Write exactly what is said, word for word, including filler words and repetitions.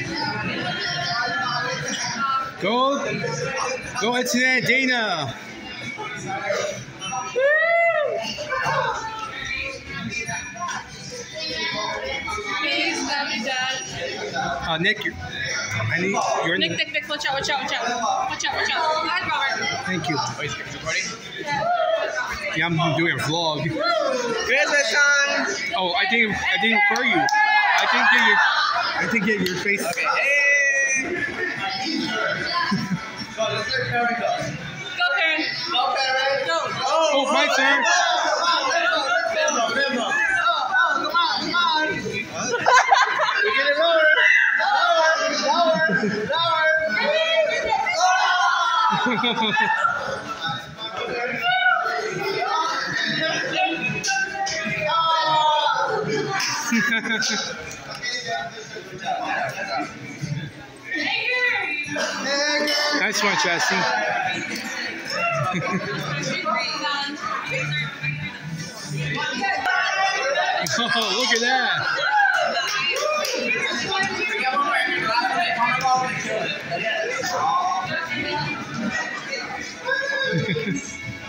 Go, go Antoinette, Dana. Please, love you, Dad. Uh, Nick, you're, I need your Nick, Nick, Nick, watch out, watch out, watch out. Watch out, watch out. Go ahead, Robert. Thank you. Oh, he's recording? Yeah, I'm doing a vlog. Christmas time! Oh, I think I think for you. I think that your I think that your face. Okay, hey! So let's let Karen go. Go, Karen. Go, Karen! Go. Oh, my turn. Venmo, Venmo. Oh, come on, come on. We get it lower. Lower, lower, lower. Nice one, Chassie. Oh, look at that.